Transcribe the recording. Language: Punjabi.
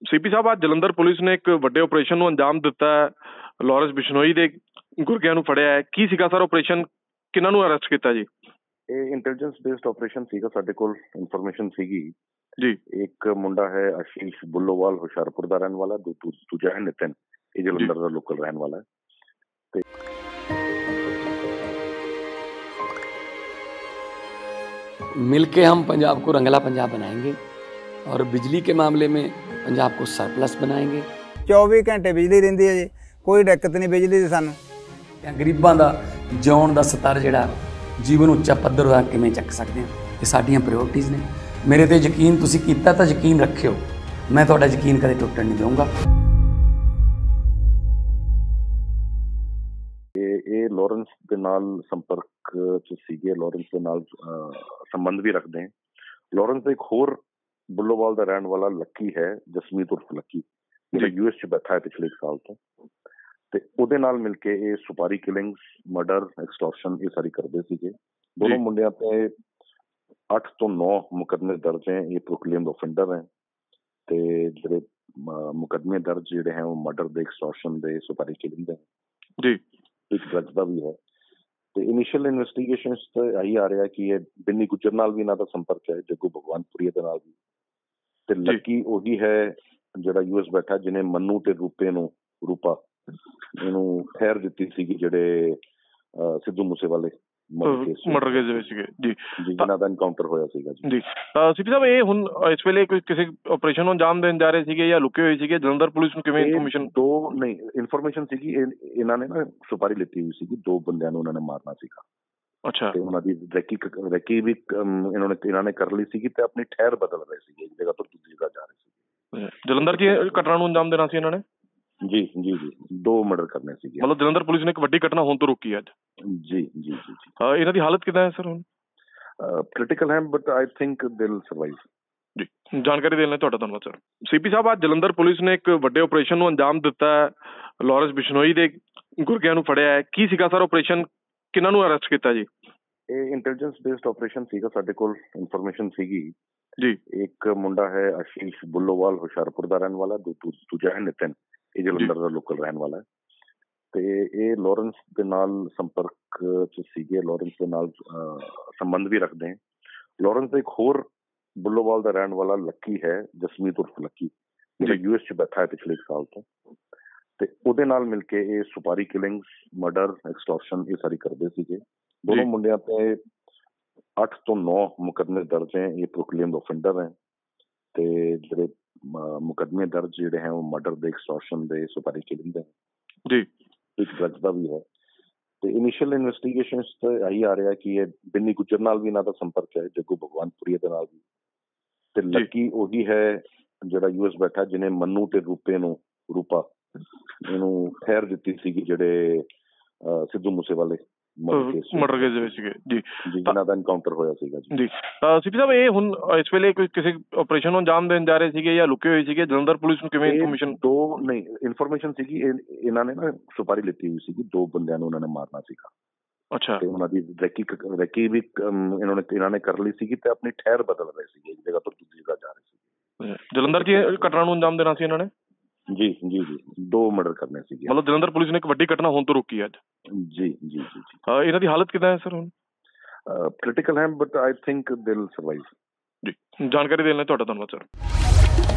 ਸੀਪੀ ਸਾਹਿਬ, ਅੱਜ ਜਲੰਧਰ ਪੁਲਿਸ ਨੇ ਇੱਕ ਵੱਡੇ ਆਪਰੇਸ਼ਨ ਨੂੰ ਅੰਜਾਮ ਦਿੱਤਾ ਹੈ। ਲਾਰੈਂਸ ਬਿਸ਼ਨੋਈ ਦੇ ਗੁਰਗਿਆਂ ਨੂੰ ਫੜਿਆ ਹੈ। ਕੀ ਸੀਗਾ ਸਰ ਆਪਰੇਸ਼ਨ? ਕਿਹਨਾਂ ਨੂੰ ਅਰੈਸਟ ਕੀਤਾ ਜੀ? ਇਹ ਇੰਟੈਲੀਜੈਂਸ ਬੇਸਡ ਆਪਰੇਸ਼ਨ ਸੀਗਾ। ਸਾਡੇ ਕੋਲ ਇਨਫੋਰਮੇਸ਼ਨ ਸੀਗੀ ਜੀ। ਇੱਕ ਮੁੰਡਾ ਹੈ ਆਸ਼ੀਸ਼ ਬੁੱਲੋਵਾਲ, ਹੁਸ਼ਿਆਰਪੁਰ ਦਾ ਰਹਿਣ ਵਾਲਾ। ਦੂਜਾ ਹੈ ਨਿਤਿਨ, ਇਹ ਜਲੰਧਰ ਦਾ ਲੋਕਲ ਰਹਿਣ ਵਾਲਾ ਹੈ। ਤੇ मिलके हम पंजाब को रंगला पंजाब बनाएंगे और बिजली के मामले में पंजाब को सरप्लस बनाएंगे। 24 ਘੰਟੇ ਬਿਜਲੀ ਰਹਿੰਦੀ ਹੈ ਜੀ, ਕੋਈ ਦਿੱਕਤ ਨਹੀਂ ਬਿਜਲੀ ਦੀ ਸਾਨੂੰ। ਗਰੀਬਾਂ ਦਾ ਜਿਉਣ ਦਾ ਸਤਰ ਜਿਹੜਾ ਜੀਵਨ ਉੱਚਾ ਪੱਧਰ ਦਾ ਕਿਵੇਂ ਚੱਕ ਸਕਦੇ ਹਾਂ, ਇਹ ਸਾਡੀਆਂ ਪ੍ਰਾਇੋਰਟੀਜ਼ ਨੇ। ਮੇਰੇ ਤੇ ਯਕੀਨ ਤੁਸੀਂ ਕੀਤਾ ਤਾਂ ਯਕੀਨ ਰੱਖਿਓ, ਮੈਂ ਤੁਹਾਡਾ ਯਕੀਨ ਕਦੇ ਟੁੱਟਣ ਨਹੀਂ ਦਊਂਗਾ। ਇਹ ਲਾਰੈਂਸ ਦੇ ਨਾਲ ਸੰਪਰਕ ਚ ਸੀਗੇ, ਲਾਰੈਂਸ ਦੇ ਨਾਲ ਸੰਬੰਧ ਵੀ ਰੱਖਦੇ हैं। ਲਾਰੈਂਸ ਦਾ ਇੱਕ ਹੋਰ ਬੁੱਲੋਵਾਲ ਦਾ ਰਹਿਣ ਵਾਲਾ ਲੱਕੀ ਹੈ, ਜਸਮੀਤ ਉਰਫ ਲੱਕੀ, ਜਿਹੜਾ US ਚ ਬੈਠਾ ਹੈ ਪਿਛਲੇ 1 ਸਾਲ ਤੋਂ। ਤੇ ਉਹਦੇ ਨਾਲ ਮਿਲ ਕੇ ਇਹ ਸੁਪਾਰੀ ਕਿਲਿੰਗਸ, ਮਰਡਰ, ਐਕਸਟੋਰਸ਼ਨ ਇਹ ਸਾਰੀ ਕਰਦੇ ਸੀਗੇ। ਦੋਨੋਂ ਮੁੰਡਿਆਂ ਤੇ 8 ਤੋਂ 9 ਮੁਕੱਦਮੇ ਦਰਜ ਹੈ। ਇਹ ਪ੍ਰੋਕਲੇਮਡ ऑफेंडर ਹੈ। ਤੇ ਜਿਹੜੇ ਮੁਕੱਦਮੇ ਦਰਜ ਜਿਹੜੇ ਹੈ ਉਹ ਮਰਡਰ ਦੇ, ਐਕਸਟੋਰਸ਼ਨ ਦੇ, ਸੁਪਾਰੀ ਕਿਲਿੰਗ ਦੇ ਜੀ, ਇੱਕ ਡਰੱਗ ਦਾ ਵੀ ਹੈ। ਤੇ ਇਨੀਸ਼ੀਅਲ ਇਨਵੈਸਟੀਗੇਸ਼ਨ ਤੇ ਇਹੀ ਆ ਰਿਹਾ ਕਿ ਇਹ ਬਿੰਨੀ ਗੁੱਜਰ ਨਾਲ ਵੀ ਇਹਨਾਂ ਦਾ ਸੰਪਰਕ ਹੈ, ਜੱਗੂ ਭਗਵਾਨਪੁਰੀਆ ਦੇ ਨਾਲ ਵੀ। ਤੇ ਲੱਕੀ ਉਹੀ ਹੈ ਜਿਹੜਾ US ਬੈਠਾ, ਜਿਹਨੇ ਮੰਨੂ ਤੇ ਰੂਪਾ ਇਹਨੂੰ ਖੈਰ ਦਿੱਤੀ ਸੀਗੀ, ਜਿਹੜੇ ਸਿੱਧੂ ਮੂਸੇਵਾਲੇ ਮਰਡਰ ਕੇਸ ਦੇ ਵਿੱਚ ਸੀਗੇ ਜੀ, ਜਿਹਨਾਂ ਦਾ ਐਨਕਾਊਂਟਰ ਹੋਇਆ ਸੀਗਾ ਜੀ। ਸੀਪੀ ਸਾਹਿਬ, ਇਹ ਹੁਣ ਇਸ ਵੇਲੇ ਕਿਸੇ ਆਪਰੇਸ਼ਨ ਨੂੰ ਅੰਜਾਮ ਦੇਣ ਜਾ ਰਹੇ ਸੀਗੇ ਜਾਂ ਲੁਕੇ ਹੋਏ ਸੀਗੇ? ਜਲੰਧਰ ਪੁਲਿਸ ਨੂੰ ਕਿਵੇਂ ਇਨਫੋਰਮੇਸ਼ਨ? ਇਨਫੋਰਮੇਸ਼ਨ ਸੀਗੀ ਇਹਨਾਂ ਨੇ ਨਾ ਸੁਪਾਰੀ ਲਿੱਤੀ ਹੋਈ ਸੀਗੀ, 2 ਬੰਦਿਆਂ ਨੂੰ ਉਹਨਾਂ ਨੇ ਮਾਰਨਾ ਸੀਗਾ। ਅੱਛਾ। ਤੇ ਉਹਨਾਂ ਦੀ ਰੈਕੀ ਵੀ ਇਹਨਾਂ ਨੇ ਕਰ ਲਈ ਸੀਗੀ ਤੇ ਆਪਣੀ ਠਹਿਰ ਬਦਲ ਰਹੇ ਸੀਗੇ, ਇੱਕ ਜਗ੍ਹਾ ਤੋਂ ਦੂਜੀ ਜਗ੍ਹਾ ਜਾ ਰਹੇ ਸੀਗੇ। ਜਲੰਧਰ ਚ ਘਟਨਾ ਨੂੰ ਅੰਜਾਮ ਦੇਣਾ ਸੀ ਇਹਨਾਂ ਨੇ? ਜੀ ਜੀ ਜੀ, 2 ਮਰਡਰ ਕਰਨੇ ਸੀਗੇ। ਮਤਲਬ ਜਲੰਧਰ ਪੁਲਿਸ ਨੇ ਇੱਕ ਵੱਡੀ ਘਟਨਾ ਹੋਣ ਤੋਂ ਰੋਕੀ ਅੱਜ। ਜੀ ਜੀ ਜੀ। ਇਹਨਾਂ ਦੀ ਹਾਲਤ ਕਿੱਦਾਂ ਹੈ ਸਰ ਹੁਣ? ਕ੍ਰਿਟੀਕਲ ਹੈ, but I think they will survive. ਜੀ, ਜਾਣਕਾਰੀ ਦੇਣ ਲਈ ਤੁਹਾਡਾ ਧੰਨਵਾਦ ਸਰ। ਸੀਪੀ ਸਾਹਿਬ, ਅੱਜ ਜਲੰਧਰ ਪੁਲਿਸ ਨੇ ਇੱਕ ਵੱਡੇ ਆਪਰੇਸ਼ਨ ਨੂੰ ਅੰਜਾਮ ਦਿੱਤਾ ਹੈ। ਲਾਰੈਂਸ ਬਿਸ਼ਨੋਈ ਦੇ ਗੁਰਗਿਆਂ ਨੂੰ ਫੜਿਆ ਹੈ। ਕੀ ਸੀਗਾ ਸਰ ਆਪਰੇਸ਼ਨ? ਕਿਹਨਾਂ ਨੂੰ ਅਰੈਸਟ ਕੀਤਾ ਜੀ? ਇਹ ਇੰਟੈਲੀਜੈਂਸ ਬੇਸਡ ਆਪਰੇਸ਼ਨ ਸੀਗਾ। ਸਾਡੇ ਕੋਲ ਇਨਫੋਰਮੇਸ਼ਨ ਸੀਗੀ ਜੀ ਇੱਕ ਮੁੰਡਾ ਹੈ ਆਸ਼ੀਸ਼ ਬੁੱਲੋਵਾਲ, ਹੁਸ਼ਿਆਰਪੁਰ ਦਾ ਰਹਿਣ ਵਾਲਾ। ਦੂਜਾ ਹੈ ਨਿਤਿਨ, ਇਹ ਜਲੰਧਰ ਦਾ ਲੋਕਲ ਰਹਿਣ ਵਾਲਾ ਹੈ। ਤੇ ਇਹ ਲਾਰੈਂਸ ਦੇ ਨਾਲ ਸੰਪਰਕ ਚ ਸੀਗੇ, ਲਾਰੈਂਸ ਦੇ ਨਾਲ ਸੰਬੰਧ ਵੀ ਰੱਖਦੇ हैं। ਲਾਰੈਂਸ ਦਾ ਇੱਕ ਹੋਰ ਬੁੱਲੋਵਾਲ ਦਾ ਰਹਿਣ ਵਾਲਾ ਲੱਕੀ ਹੈ, ਜਸਮੀਤ ਉਰਫ ਲੱਕੀ, ਜਿਹੜਾ US ਚ ਬੈਠਾ ਹੈ ਪਿਛਲੇ 1 ਸਾਲ ਤੋਂ। ਤੇ ਉਹਦੇ ਨਾਲ ਮਿਲ ਕੇ ਇਹ ਸੁਪਾਰੀ ਕਿਲਿੰਗਸ, ਮਰਡਰ, ਐਕਸਟੋਰਸ਼ਨ ਇਹ ਸਾਰੀ ਕਰਦੇ ਸੀਗੇ। ਦੋਨੋਂ ਮੁੰਡਿਆਂ ਤੇ 8 ਤੋਂ 9 ਮੁਕੱਦਮੇ ਦਰਜ ਹੈ। ਇਹ ਪ੍ਰੋਕਲੇਮਡ ऑफेंडर ਹੈ। ਤੇ ਜਿਹੜੇ ਮੁਕੱਦਮੇ ਦਰਜ ਜਿਹੜੇ ਹੈ ਉਹ ਮਰਡਰ ਦੇ, ਐਕਸਟੋਰਸ਼ਨ ਦੇ, ਸੁਪਾਰੀ ਕਿਲਿੰਗ ਦੇ ਜੀ, ਇੱਕ ਡਰੱਗ ਦਾ ਵੀ ਹੈ। ਤੇ ਇਨੀਸ਼ੀਅਲ ਇਨਵੈਸਟੀਗੇਸ਼ਨ ਤੇ ਇਹੀ ਆ ਰਿਹਾ ਕਿ ਇਹ ਬਿੰਨੀ ਗੁੱਜਰ ਨਾਲ ਵੀ ਇਹਨਾਂ ਦਾ ਸੰਪਰਕ ਹੈ, ਜੱਗੂ ਭਗਵਾਨਪੁਰੀਆ ਦੇ ਨਾਲ ਵੀ। ਤੇ ਲੱਕੀ ਉਹੀ ਹੈ ਜਿਹੜਾ US ਬੈਠਾ, ਜਿਹਨੇ ਮੰਨੂ ਤੇ ਰੂਪਾ ਇਹਨੂੰ ਖੈਰ ਦਿੱਤੀ ਸੀਗੀ, ਜਿਹੜੇ ਸਿੱਧੂ ਮੂਸੇਵਾਲੇ ਮਰਡਰ ਕੇਸ ਦੇ ਵਿੱਚ ਸੀਗੇ ਜੀ, ਜਿਹਨਾਂ ਦਾ ਐਨਕਾਊਂਟਰ ਹੋਇਆ ਸੀਗਾ ਜੀ। ਸੀਪੀ ਸਾਹਿਬ, ਇਹ ਹੁਣ ਇਸ ਵੇਲੇ ਕਿਸੇ ਆਪਰੇਸ਼ਨ ਨੂੰ ਅੰਜਾਮ ਦੇਣ ਜਾ ਰਹੇ ਸੀਗੇ ਜਾਂ ਲੁਕੇ ਹੋਏ ਸੀਗੇ? ਜਲੰਧਰ ਪੁਲਿਸ ਨੂੰ ਕਿਵੇਂ ਇਨਫੋਰਮੇਸ਼ਨ? ਇਨਫੋਰਮੇਸ਼ਨ ਸੀਗੀ ਇਹਨਾਂ ਨੇ ਨਾ ਸੁਪਾਰੀ ਲਿੱਤੀ ਹੋਈ ਸੀਗੀ, 2 ਬੰਦਿਆਂ ਨੂੰ ਉਹਨਾਂ ਨੇ ਮਾਰਨਾ ਸੀਗਾ। ਅੱਛਾ। ਤੇ ਉਹਨਾਂ ਦੀ ਰੈਕੀ ਵੀ ਇਹਨਾਂ ਨੇ ਕਰ ਲਈ ਸੀਗੀ ਤੇ ਆਪਣੀ ਠਹਿਰ ਬਦਲ ਰਹੇ ਸੀਗੇ, ਇੱਕ ਜਗ੍ਹਾ ਤੋਂ ਦੂਜੀ ਜਗ੍ਹਾ ਜਾ ਰਹੇ ਸੀਗੇ। ਜਲੰਧਰ ਚ ਘਟਨਾ ਨੂੰ ਅੰਜਾਮ ਦੇਣਾ ਸੀ ਇਹਨਾਂ ਨੇ? ਜੀ ਜੀ ਜੀ, 2 ਮਰਡਰ ਕਰਨੇ ਸੀਗੇ। ਮਤਲਬ ਜਲੰਧਰ ਪੁਲਿਸ ਨੇ ਇੱਕ ਵੱਡੀ ਘਟਨਾ ਹੋਣ ਤੋਂ ਰੋਕੀ ਅੱਜ। ਜੀ ਜੀ ਜੀ। ਇਹਨਾਂ ਦੀ ਹਾਲਤ ਕਿੱਦਾਂ ਹੈ ਸਰ ਹੁਣ? ਕ੍ਰਿਟੀਕਲ ਹੈ, but I think they will survive. ਜੀ, ਜਾਣਕਾਰੀ ਦੇਣ ਲਈ ਤੁਹਾਡਾ ਧੰਨਵਾਦ ਸਰ।